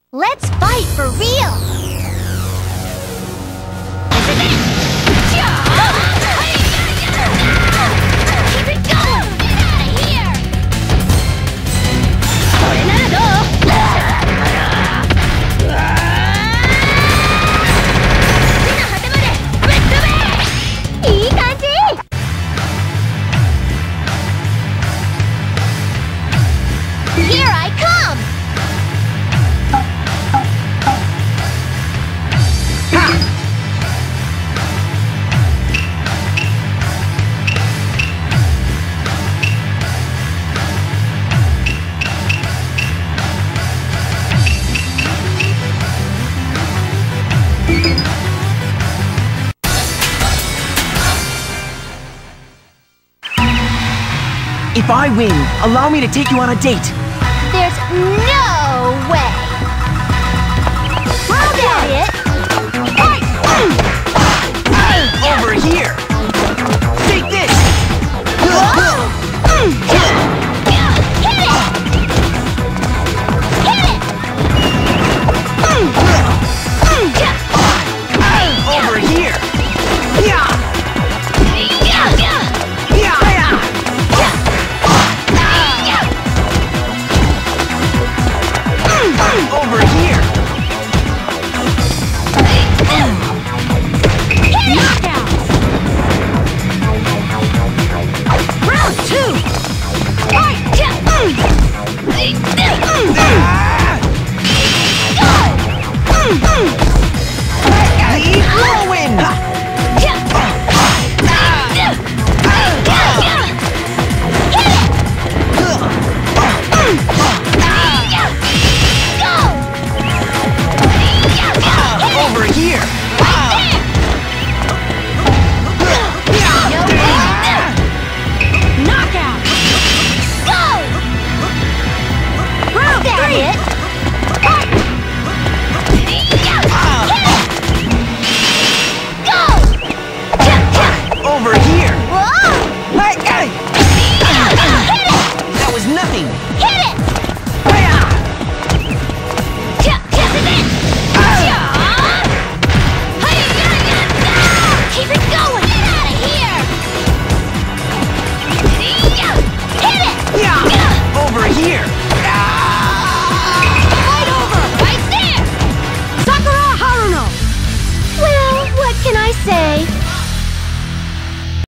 Let's fight for real! Keep it going! Get out of here! Here I come! If I win, allow me to take you on a date. There's no way! I'll get it! Over here! Take this! Hit it! Over here! Over here! Knockout! Round 2! Fight! Leave whirlwind! Over here! Knockout! Go! Round 3! Fight! Go! Over here! Whoa! That was nothing!